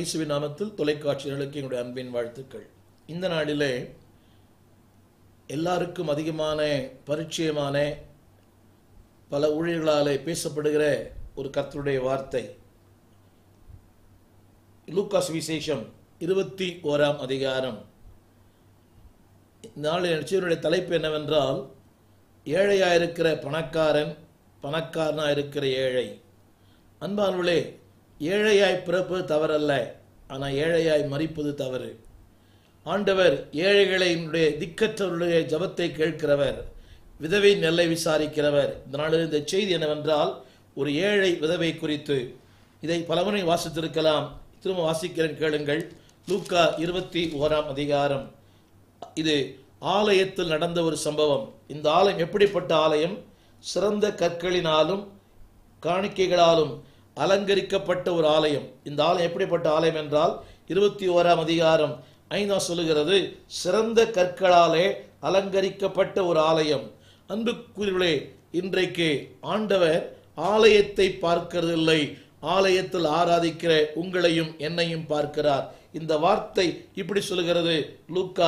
இயேசுவின் நாமத்தில் தொலைக்காட்சிகளுக்கு என்னுடைய அன்பின் வாழ்த்துக்கள். இந்த நாளிலே எல்லாருக்கும் அதிகமான பரிச்சயமான பல ஊழியர்களாலே பேசப்படுகிற ஒரு கர்த்தருடைய வார்த்தை, லூக்கா சுவிசேஷம் 21ஆம் அதிகாரம். நாளின் நிகழ்ச்சியினுடைய தலைப்பு என்னவென்றால், ஏழையாயிருக்கிற பணக்காரன், பணக்காரனாயிருக்கிற ஏழை. அன்பானவர்களே, ஏழையாய் பிறப்பது தவறல்ல, ஆனால் ஏழையாய் மரிப்பது தவறு. ஆண்டவர் ஏழைகளினுடைய திக்கற்றவருடைய ஜபத்தை கேட்கிறவர், விதவை நெல்லை விசாரிக்கிறவர். இந்த நாளில் இந்த செய்தி என்னவென்றால், ஒரு ஏழை விதவை குறித்து. இதை பலமுறை வாசித்திருக்கலாம், திரும்ப வாசிக்கிறேன், கேளுங்கள். லூக்கா 21ஆம் அதிகாரம். இது ஆலயத்தில் நடந்த ஒரு சம்பவம். இந்த ஆலயம் எப்படிப்பட்ட ஆலயம்? சிறந்த கற்களினாலும் காணிக்கைகளாலும் அலங்கரிக்கப்பட்ட ஒரு ஆலயம். இந்த ஆலயம் எப்படிப்பட்ட ஆலயம் என்றால், 21ஆம் அதிகாரம் 5 சொல்லுகிறது, சிறந்த கற்களாலே அலங்கரிக்கப்பட்ட ஒரு ஆலயம். அன்புக்குரியவர்களே, இன்றைக்கு ஆண்டவர் ஆலயத்தை பார்க்கிறதில்லை, ஆலயத்தில் ஆராதிக்கிற உங்களையும் என்னையும் பார்க்கிறார். இந்த வார்த்தை இப்படி சொல்லுகிறது, லூக்கா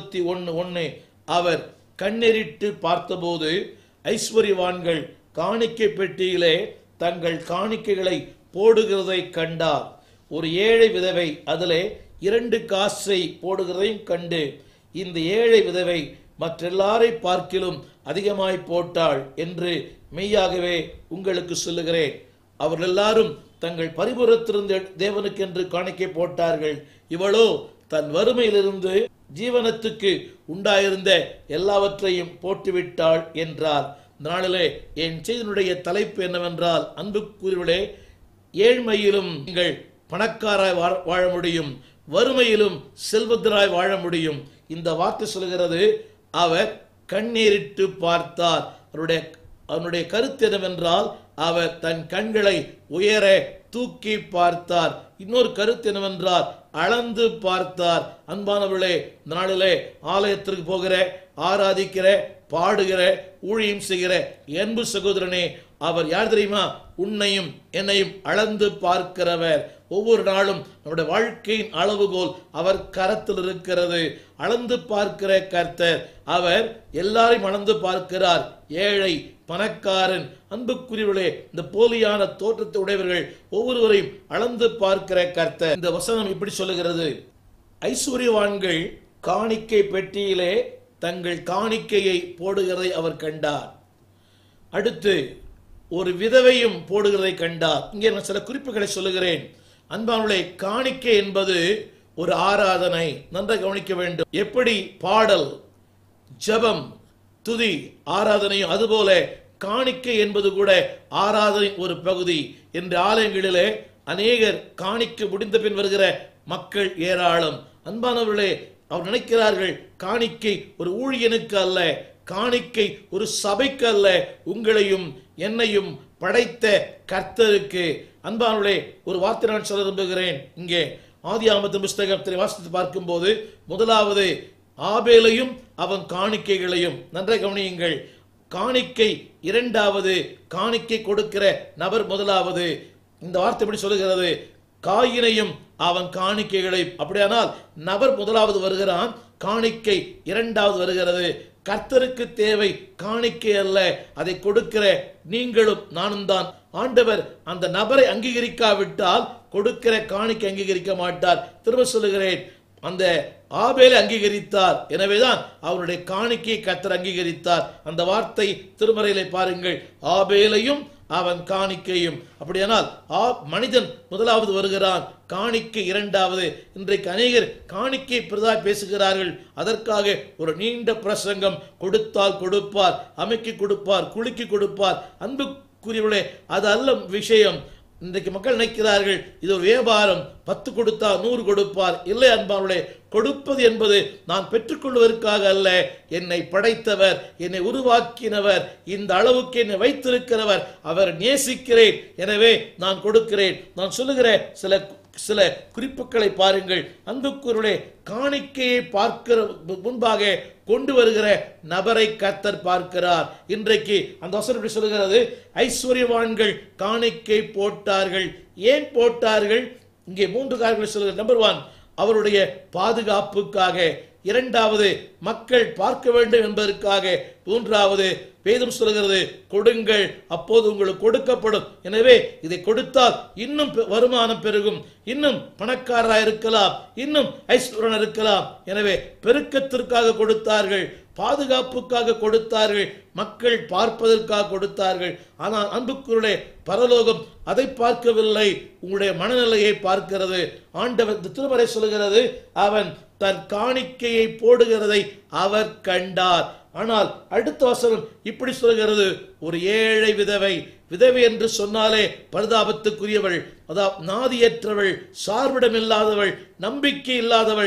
21:1. அவர் கண்ணெறிட்டு பார்த்தபோது ஐஸ்வர்யவான்கள் காணிக்கை பெட்டியிலே தங்கள் காணிக்கைகளை போடுகிறதை கண்டார். ஒரு ஏழை விதவை அதிலே 2 காசை போடுகிறதையும் கண்டு, இந்த ஏழை விதவை மற்றெல்லாரை பார்க்கிலும் அதிகமாய் போட்டாள் என்று மெய்யாகவே உங்களுக்கு சொல்லுகிறேன். அவர்கள் எல்லாரும் தங்கள் பரிபுறத்திலிருந்து தேவனுக்கென்று காணிக்கை போட்டார்கள். இவளோ தன் வறுமையிலிருந்து ஜீவனத்துக்கு உண்டாயிருந்த எல்லாவற்றையும் போட்டுவிட்டாள் என்றார். நாளிலே என் செய்தியினுடைய தலைப்பு என்னவென்றால், அன்புக்குரியவர்களே, ஏழ்மையிலும் நீங்கள் பணக்காராய் வாழ முடியும், வறுமையிலும் செல்வந்தராய் வாழ முடியும். இந்த வார்த்தை சொல்கிறது, அவர் கண்ணீரிட்டு பார்த்தார். அவருடைய கருத்து என்னவென்றால், அவர் தன் கண்களை உயர தூக்கி பார்த்தார். இன்னொரு கருத்து என்னவென்றால், அளந்து பார்த்தார். அன்பானவர்களே, இந்த நாளிலே ஆலயத்திற்கு போகிற, ஆராதிக்கிற, பாடுகிற, ஊழியம் செய்கிற அன்பு சகோதரனே, அவர் யார் தெரியுமா? உன்னையும் என்னையும் அளந்து பார்க்கிறவர். ஒவ்வொரு நாளும் நம்முடைய வாழ்க்கையின் அளவுகோல் அவர் கரத்தில் இருக்கிறது. அளந்து பார்க்கிற கர்த்தர். அவர் எல்லாரையும் அளந்து பார்க்கிறார். ஏழை, பணக்காரன், அன்புக்குரியவர்களே, இந்த போலியான தோற்றத்தை உடையவர்கள் ஒவ்வொருவரையும் அளந்து பார்க்கிற கர்த்தர். இந்த வசனம் இப்படி சொல்லுகிறது, ஐஸ்வர்யவான்கள் காணிக்கை பெட்டியிலே தங்கள் காணிக்கையை போடுகிறதை அவர் கண்டார். அடுத்து ஒரு விதவையும் போடுகிறதை கண்டார். இங்கே நான் சில குறிப்புகளை சொல்லுகிறேன். அன்பானவர்களே, காணிக்கை என்பது ஒரு ஆராதனை. நன்றாக கவனிக்க வேண்டும். எப்படி பாடல், ஜெபம், துதி ஆராதனையும், அதுபோல காணிக்கை என்பது கூட ஆராதனை ஒரு பகுதி. என்று ஆலயங்களிலே அநேகர் காணிக்கை முடிந்த பின் வருகிற மக்கள் ஏராளம். அன்பானவர்களே, அவர் நினைக்கிறார்கள், காணிக்கை ஒரு ஊழியனுக்கு அல்ல, காணிக்கை ஒரு சபைக்கு அல்ல, உங்களையும் என்னையும் படைத்த கர்த்தருக்கு. அன்பானவர்களே, ஒரு வார்த்தை நான் சொல்ல விரும்புகிறேன். இங்கே ஆதியாகமத்தின் புஸ்தகத்தை வாசித்து பார்க்கும்போது, முதலாவது ஆபேலையும் அவன் காணிக்கைகளையும் நன்றாக கவனியுங்கள். காணிக்கை இரண்டாவது, காணிக்கை கொடுக்கிற நபர் முதலாவது. இந்த வார்த்தை எப்படி சொல்லுகிறது? காயினையும் அவன் காணிக்கைகளை. அப்படியானால் நபர் முதலாவது வருகிறான், காணிக்கை இரண்டாவது வருகிறது. கர்த்தருக்கு தேவை காணிக்கை அல்ல, அதை கொடுக்கிற நீங்களும் நானும் தான். ஆண்டவர் அந்த நபரை அங்கீகரிக்காவிட்டால் கொடுக்கிற காணிக்கை அங்கீகரிக்க மாட்டார். திரும்ப சொல்லுகிறேன், அந்த ஆபேலை அங்கீகரித்தார், எனவேதான் அவருடைய காணிக்கையை கர்த்தர் அங்கீகரித்தார். அந்த வார்த்தை திருமறையிலே பாருங்கள், ஆபேலையும் அவன் காணிக்கையும். அப்படியானால் மனிதன் முதலாவது வருகிறான், காணிக்கை இரண்டாவது. இன்றைக்கு அநேகர் காணிக்கை பிரதாய் பேசுகிறார்கள். அதற்காக ஒரு நீண்ட பிரசங்கம், கொடுத்தால் கொடுப்பார், அமைக்கி கொடுப்பார், குலுக்கி கொடுப்பார். அன்புக்குரியவர்களே, அது அல்ல விஷயம். இன்றைக்கு மக்கள் நினைக்கிறார்கள், இது ஒரு வியாபாரம், 10 கொடுத்தால் 100 கொடுப்பார். இல்லை அன்பானவர்களே, கொடுப்பது என்பது நான் பெற்றுக்கொள்வதற்காக அல்ல, என்னை படைத்தவர், என்னை உருவாக்கினவர், இந்த அளவுக்கு என்னை வைத்திருக்கிறவர், அவர் நேசிக்கிறேன், எனவே நான் கொடுக்கிறேன். நான் சொல்லுகிற சில குறிப்புகளை பாருங்கள். அன்புக்குரியவர்களே, காணிக்கையை பார்க்கிற முன்பாக கொண்டு வருகிற நபரை கர்த்தர் பார்க்கிறார். இன்றைக்கு அந்த வசனம் எப்படி சொல்லுகிறது? ஐஸ்வர்யவான்கள் காணிக்கை போட்டார்கள். ஏன் போட்டார்கள்? இங்கே 3 காரியங்களை சொல்கிறார். நம்பர் 1, அவருடைய பாதுகாப்புக்காக. 2வது, மக்கள் பார்க்க வேண்டும் என்பதற்காக. 3வது, வேதம் சொல்கிறது, கொடுங்கள் அப்போது உங்களுக்கு கொடுக்கப்படும். எனவே இதை கொடுத்தால் இன்னும் வருமானம் பெருகும், இன்னும் பணக்காரராக இருக்கலாம், இன்னும் ஐஸ்வர்யன் இருக்கலாம். எனவே பெருக்கத்திற்காக கொடுத்தார்கள், பாதுகாப்புக்காக கொடுத்தார்கள், மக்கள் பார்ப்பதற்காக கொடுத்தார்கள். ஆனால் அன்புக்குள்ளே பரலோகம் அதை பார்க்கவில்லை, உங்களுடைய மனநிலையை பார்க்கிறது. ஆண்டவர் திருமறை சொல்கிறது, அவன் தன் காணிக்கையை போடுகிறதை அவர் கண்டார். ஆனால் அடுத்த வசனம் இப்படி சொல்கிறது, ஒரு ஏழை விதவை. விதவை என்று சொன்னாலே பரிதாபத்துக்குரியவள், அதாவது நாதியற்றவள், சார்பிடம் இல்லாதவள், நம்பிக்கை இல்லாதவள்,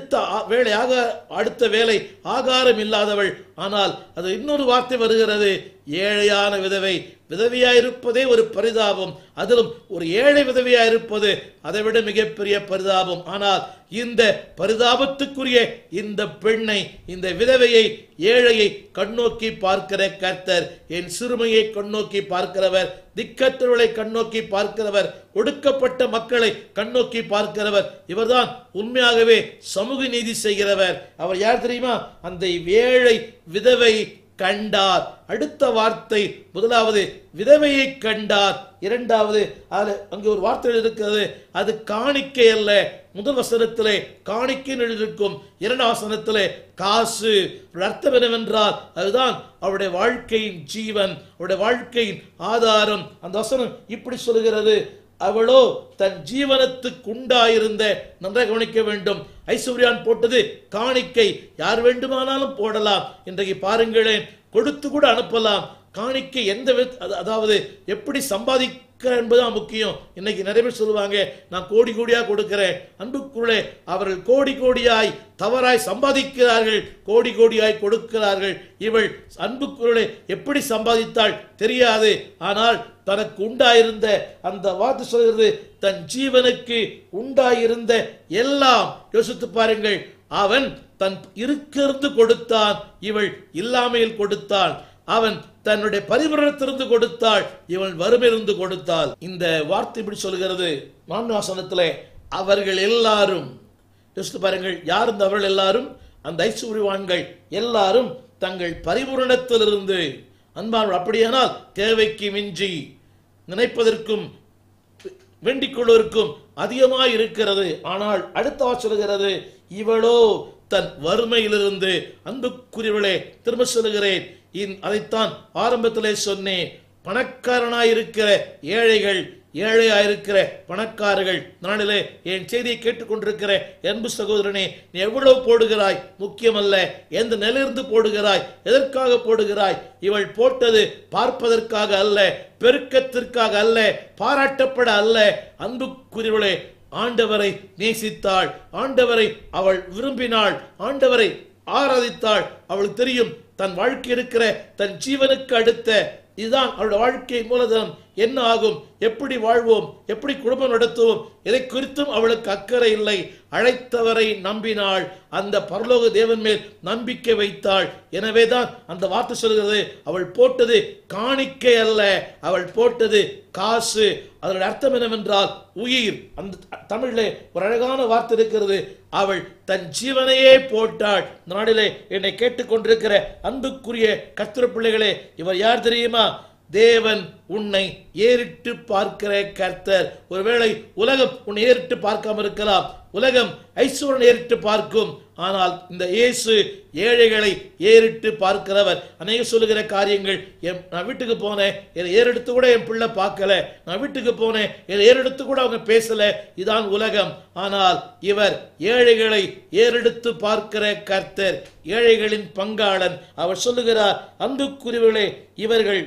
அடுத்த வேலை ஆகாரம் இல்லாதவள். ஆனால் அது இன்னொரு வார்த்தை வருகிறது, ஏழையான விதவை. விதவியாயிருப்பதே ஒரு பரிதாபம், அதிலும் ஒரு ஏழை விதவியாயிருப்பது அதை விட மிகப்பெரிய பரிதாபம். ஆனால் இந்த பரிதாபத்துக்குரிய இந்த பெண்ணை, இந்த விதவையை, ஏழையை கண்ணோக்கி பார்க்கிற கர்த்தர், என் சிறுமையை கண்ணோக்கி பார்க்கிறவர், திக்கற்றவர்களை கண்ணோக்கி பார்க்கிறவர், ஒடுக்கப்பட்ட மக்களை கண்ணோக்கி பார்க்கிறவர். இவர்தான் உண்மையாகவே சமூக நீதி செய்கிறவர். அவர் யார் தெரியுமா? அந்த ஏழை விதவை கண்டார். அடுத்த வார்த்தை, முதலாவது விதவையை கண்டார், 2வது அங்கே ஒரு வார்த்தை இருக்கிறது, அது காணிக்கை அல்ல. முதல் வசனத்திலே காணிக்கை எழுதியிருக்கும், 2வது வசனத்திலே காசு. அர்த்தம் என்னவென்றால் அதுதான் அவருடைய வாழ்க்கையின் ஜீவன், அவருடைய வாழ்க்கையின் ஆதாரம். அந்த வசனம் இப்படி சொல்கிறது, அவளோ தன் ஜீவனத்துக்கு உண்டாயிருந்த, நன்றாக கவனிக்க வேண்டும், ஐஸ்வர்யான் போட்டது காணிக்கை. யார் வேண்டுமானாலும் போடலாம். இன்றைக்கு பாருங்களேன், கொடுத்து கூட அனுப்பலாம். காணிக்கை எந்த அதாவது எப்படி சம்பாதிக்க என்பதுதான் முக்கியம். இன்னைக்கு நிறைய பேர் சொல்லுவாங்க, நான் கோடி கோடியா கொடுக்கிறேன். அன்புக்குள்ளே அவர்கள் கோடி கோடியாய் தவறாய் சம்பாதிக்கிறார்கள், கோடி கோடியாய் கொடுக்கிறார்கள். இவள் அன்புக்குள்ளே எப்படி சம்பாதித்தாள் தெரியாது. ஆனால் தனக்கு உண்டாயிருந்த, அந்த வார்த்தை சொல்கிறது, தன் ஜீவனுக்கு உண்டாயிருந்த எல்லாம். யோசித்து பாருங்கள், அவன் தன் இருக்கிறது கொடுத்தான், இவள் இல்லாமையில் கொடுத்தாள். அவன் தன்னுடைய பரிபூரணத்திலிருந்து கொடுத்தாள், இவள் வறுமையிலிருந்து கொடுத்தாள். இந்த வார்த்தை இப்படி சொல்கிறது 4வது வசனத்திலே, அவர்கள் எல்லாரும். யோசித்து பாருங்கள், யார் இந்த அவர்கள் எல்லாரும்? அந்த ஐஸ்வர்யவான்கள் எல்லாரும் தங்கள் பரிபூரணத்திலிருந்து. அன்பானவர்கள், அப்படியானால் தேவைக்கு மிஞ்சி, நினைப்பதற்கும் வேண்டிக் கொள்வதற்கும் அதிகமாய் இருக்கிறது. ஆனால் அடுத்த சொல்கிறது, இவளோ தன் வறுமையிலிருந்து. அன்புக்குரியவர்களே, திரும்ப சொல்லுகிறேன், அதைத்தான் ஆரம்பத்திலே சொன்னேன். பணக்காரனாயிருக்கிற ஏழைகள், ஏழையாயிருக்கிற பணக்காரர்கள். நாளிலே என் செய்தியை கேட்டுக்கொண்டிருக்கிற அன்பு சகோதரனே, நீ எவ்வளவு போடுகிறாய் முக்கியமல்ல, எந்த நிலையிலிருந்து போடுகிறாய், எதற்காக போடுகிறாய். இவள் போட்டது பார்ப்பதற்காக அல்ல, பெருக்கத்திற்காக அல்ல, பாராட்டப்பட அல்ல. அன்புக்குரியவர்களே, ஆண்டவரை நேசித்தாள், ஆண்டவரை அவள் விரும்பினாள், ஆண்டவரை ஆராதித்தாள். அவளுக்கு தெரியும், தன் வாழ்க்கை இருக்கிற தன் ஜீவனுக்கு அடுத்த இதுதான் அவளுடைய வாழ்க்கை மூலதனம். என்ன ஆகும், எப்படி வாழ்வோம், எப்படி குடும்பம் நடத்துவோம், எதை குறித்தும் அவளுக்கு அக்கறை இல்லை. அழைத்தவரை நம்பினாள், அந்த பரலோக தேவன் மேல் நம்பிக்கை வைத்தாள். எனவேதான் அந்த வார்த்தை சொல்கிறது, அவள் போட்டது காணிக்கை அல்ல, அவள் போட்டது காசு. அதனுடைய அர்த்தம் என்னவென்றால் உயிர். அந்த தமிழிலே ஒரு அழகான வார்த்தை இருக்கிறது, அவள் தன் ஜீவனையே போட்டாள். நாளிலே என்னை கேட்டுக்கொண்டிருக்கிற அன்புக்குரிய கர்த்தர் பிள்ளைகளே, இவர் யார் தெரியுமா? தேவன் உன்னை ஏறிட்டு பார்க்கிற கர்த்தர். ஒருவேளை உலகம் உன்னை ஏறிட்டு பார்க்காம இருக்கலாம், உலகம் ஐஸ்வர்யன் ஏறிட்டு பார்க்கும். ஆனால் இந்த இயேசு ஏழைகளை ஏறிட்டு பார்க்கிறவர். அநேக சொல்லுகிற காரியங்கள், நான் வீட்டுக்கு போனேன், என்னை ஏறெடுத்து கூட என் பிள்ளை பார்க்கல, நான் வீட்டுக்கு போனேன், என்னை ஏறெடுத்து கூட அவங்க பேசல, இதான் உலகம். ஆனால் இவர் ஏழைகளை ஏறெடுத்து பார்க்கிற கர்த்தர், ஏழைகளின் பங்காளன். அவர் சொல்லுகிறார், அன்புக்குரியவர்களே, இவர்கள்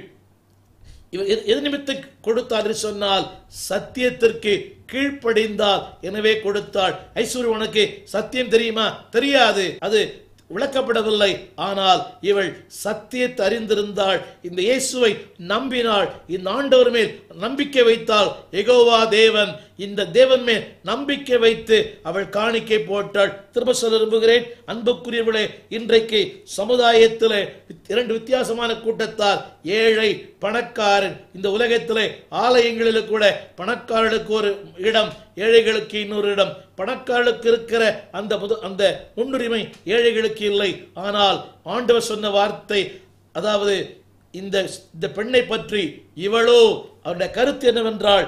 எது நிமித்த கொடுத்தார் என்று சொன்னால் சத்தியத்திற்கு கீழ்ப்படிந்தால், எனவே கொடுத்தாள். ஐஸ்வர்யவனுக்கு சத்தியம் தெரியுமா? தெரியாது, அது விளக்கப்படவில்லை. ஆனால் இவள் சத்தியத்தை அறிந்திருந்தாள், இந்த இயேசுவை நம்பினாள், இந்த ஆண்டவர் மேல் நம்பிக்கை வைத்தாள். யெகோவா தேவன் இந்த தேவன் மேல் நம்பிக்கை வைத்து அவள் காணிக்கை போட்டாள். திரும்ப சொல்ல விரும்புகிறேன் அன்புக்குரியவர்களே, இன்றைக்கு சமுதாயத்திலே இரண்டு வித்தியாசமான கூட்டத்தார், ஏழை பணக்காரன். இந்த உலகத்திலே ஆலயங்களில் கூட பணக்காரர்களுக்கு ஒரு இடம், ஏழைகளுக்கு இன்னொரு இடம். பணக்காரர்களுக்கு இருக்கிற அந்த முன்னுரிமை ஏழைகளுக்கு இல்லை. ஆனால் ஆண்டவர் சொன்ன வார்த்தை, அதாவது இந்த பெண்ணை பற்றி, இவளோ அவருடைய கருத்து என்னவென்றால்,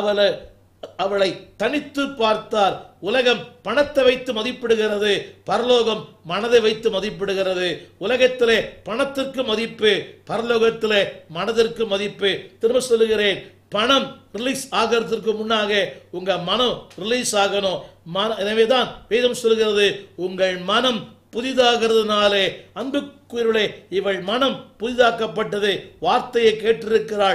அவளை தனித்து பார்த்தார். உலகம் பணத்தை வைத்து மதிப்பிடுகிறது, பரலோகம் மனதை வைத்து மதிப்பிடுகிறது. உலகத்திலே பணத்திற்கு மதிப்பு, பரலோகத்திலே மனதிற்கு மதிப்பு. திரும்ப சொல்லுகிறேன், பணம் ரிலீஸ் ஆகிறதுக்கு முன்னாக உங்க மனம் ரிலீஸ் ஆகணும். எனவேதான் வேதம் சொல்கிறது, உங்கள் மனம் புதிதாகிறதுனாலே. அன்புக்குரியவர்களே, இவள் மனம் புதிதாக்கப்பட்டது. வார்த்தையை கேட்டிருக்கிறாள்,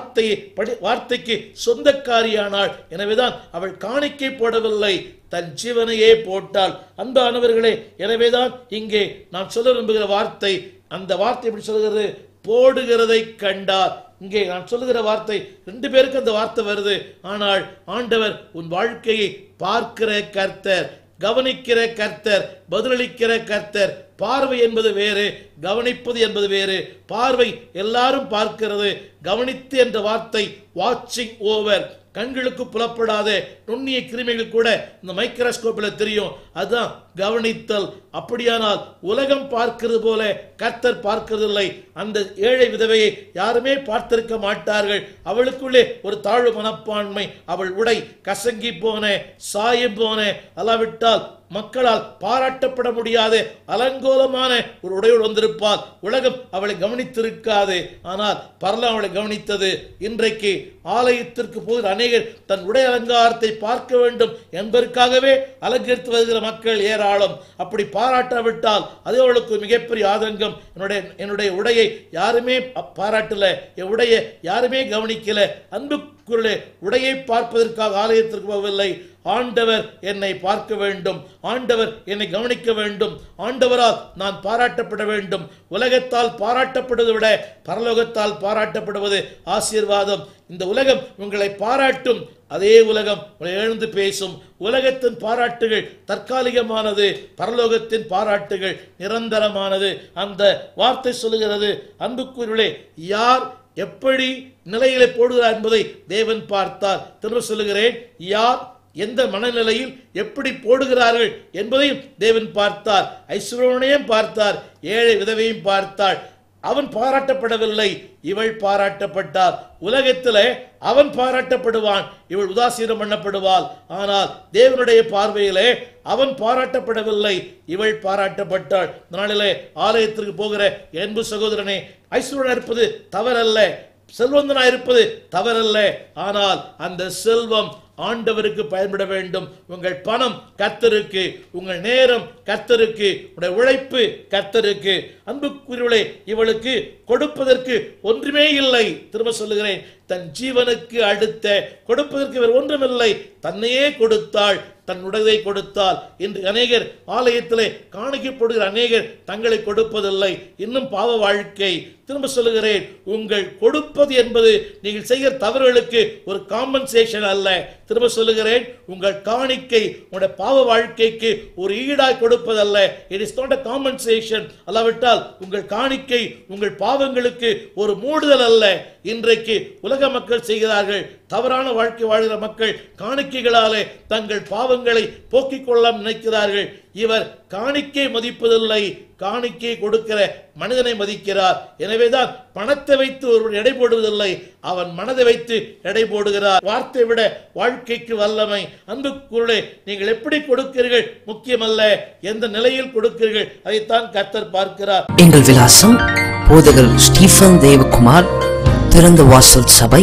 வார்த்தைக்கு சொந்தக்காரியானாள். எனவேதான் அவள் காணிக்கை போடவில்லை, தன் ஜீவனையே போட்டாள். அன்பானவர்களே, எனவேதான் இங்கே நான் சொல்ல விரும்புகிற வார்த்தை, அந்த வார்த்தை எப்படி சொல்கிறது, போடுகிறதை கண்டார். இங்கே நான் சொல்லுகிற வார்த்தை, ரெண்டு பேருக்கு அந்த வார்த்தை வருது. ஆனால் ஆண்டவர் உன் வாழ்க்கையை பார்க்கிற கர்த்தர், கவனிக்கிற கர்த்தர், பதிலளிக்கிற கர்த்தர். பார்வை என்பது வேறு, கவனிப்பது என்பது வேறு. பார்வை எல்லாரும் பார்க்கிறது, கவனித்து என்ற வார்த்தை வாட்சிங் ஓவர். கண்களுக்கு புலப்படாத நுண்ணிய கிருமிகள் கூட இந்த மைக்ரோஸ்கோப்பில் தெரியும், அதுதான் கவனித்தல். அப்படியானால் உலகம் பார்க்கிறது போல கர்த்தர் பார்க்கிறதில்லை. அந்த ஏழை விதவையை யாருமே பார்த்திருக்க மாட்டார்கள். அவளுக்குள்ளே ஒரு தாழ்வு மனப்பான்மை, அவள் உடை கசங்கி போன, சாயம் போன, அல்லாவிட்டால் மக்களால் பாராட்டப்பட முடியாத அலங்கோலமான ஒரு உடையோடு வந்திருப்பால். உலகம் அவளை கவனித்திருக்காது, ஆனால் பரலோகம் அவளை கவனித்தது. இன்றைக்கு ஆலயத்திற்கு போகிற அநேகர் தன் உடை அலங்காரத்தை பார்க்க வேண்டும் என்பதற்காகவே அலங்கரித்து வருகிற மக்கள் ஏராளம். அப்படி பாராட்டாவிட்டால் அது அவளுக்கு மிகப்பெரிய ஆதங்கம். என்னுடைய உடையை யாருமே பாராட்டல, என் உடையை யாருமே கவனிக்கல. அன்புக்குள்ளே உடையை பார்ப்பதற்காக ஆலயத்திற்கு போகவில்லை. ஆண்டவர் என்னை பார்க்க வேண்டும், ஆண்டவர் என்னை கவனிக்க வேண்டும், ஆண்டவரால் நான் பாராட்டப்பட வேண்டும். உலகத்தால் பாராட்டப்படுவதை விட பரலோகத்தால் பாராட்டப்படுவது ஆசீர்வாதம். இந்த உலகம் உங்களை பாராட்டும், அதே உலகம் உங்களை எழுந்து பேசும். உலகத்தின் பாராட்டுகள் தற்காலிகமானது, பரலோகத்தின் பாராட்டுகள் நிரந்தரமானது. அந்த வார்த்தை சொல்லுகிறது, அன்புக்குரியவர்களே, யார் எப்படி நிலையிலே போடுகிறார் என்பதை தேவன் பார்த்தார். திரும்ப சொல்லுகிறேன், யார் எந்த மனநிலையில் எப்படி போடுகிறார்கள் என்பதையும் தேவன் பார்த்தார். ஐஸ்வர்யனையும் பார்த்தார், ஏழை விதவையும் பார்த்தார். அவன் பாராட்டப்படவில்லை, இவள் பாராட்டப்பட்டார். உலகத்திலே அவன் பாராட்டப்படுவான், இவள் உதாசீனம் பண்ணப்படுவாள். ஆனால் தேவனுடைய பார்வையிலே அவன் பாராட்டப்படவில்லை, இவள் பாராட்டப்பட்டாள். நாளிலே ஆலயத்திற்கு போகிற அன்பு சகோதரனே, ஐஸ்வர்யனா இருப்பது தவறல்ல, செல்வந்தனா இருப்பது தவறல்ல. ஆனால் அந்த செல்வம் ஆண்டவருக்கு பயன்பட வேண்டும். உங்கள் பணம் கர்த்தருக்கு, உங்கள் நேரம் கர்த்தருக்கு, உங்களுடைய உழைப்பு கர்த்தருக்கு. அன்புக்குரியவர்களே, இவளுக்கு கொடுப்பதற்கு ஒன்றுமே இல்லை. திரும்ப சொல்லுகிறேன், தன் ஜீவனுக்கு அடுத்த கொடுப்பதற்கு வேறு ஒன்றுமில்லை. தன்னையே கொடுத்தாள், தன் உடலை கொடுத்தால். இன்று அநேகர் ஆலயத்திலே காணிக்கப்படுகிற அநேகர் தங்களை கொடுப்பதில்லை, இன்னும் பாவ வாழ்க்கை. திரும்ப சொல்லுகிறேன், உங்கள் கொடுப்பது என்பது நீங்கள் செய்கிற தவறுகளுக்கு ஒரு காம்பன்சேஷன் அல்ல. திரும்ப சொல்லுகிறேன், உங்கள் காணிக்கை உங்களுடைய பாவ வாழ்க்கைக்கு ஒரு ஈடாய் கொடுப்பதல்ல. It is not a compensation. அல்லாவிட்டால் உங்கள் காணிக்கை உங்கள் பாவங்களுக்கு ஒரு மூடுதல் அல்ல. இன்றைக்கு உலக மக்கள் செய்கிறார்கள், தவறான வாழ்க்கை வாழ்கிற மக்கள் காணிக்கைகளாலே தங்கள் பாவங்களை போக்கிக் கொள்ள நினைக்கிறார்கள். இவர் காணிக்கை மதிப்பதில்லை, காணிக்கை கொடுக்கிற மனிதனை மதிக்கிறார். எனவேதான் பணத்தை வைத்து ஒருவர் எடை போடுவதில்லை, அவன் மனதை வைத்து எடை போடுகிறார். வார்த்தை விட வாழ்க்கைக்கு வல்லமை. அன்புக்குள்ளே நீங்கள் எப்படி கொடுக்கிறீர்கள் முக்கியமல்ல, எந்த நிலையில் கொடுக்கிறீர்கள் அதைத்தான் கர்த்தர் பார்க்கிறார். எங்கள் விலாசம் போதகர் ஸ்டீஃபன் தேவகுமார், திறந்த வாசல் சபை,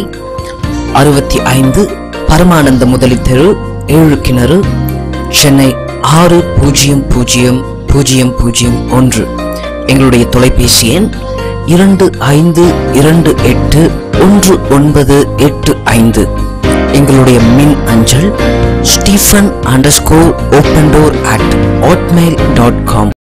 65 பரமானந்த முதலி தெரு, 7 கிணறு, சென்னை 600001. எங்களுடைய தொலைபேசி எண் 25281985. எங்களுடைய மின் அஞ்சல் stephen_opendoor@hotmail.com.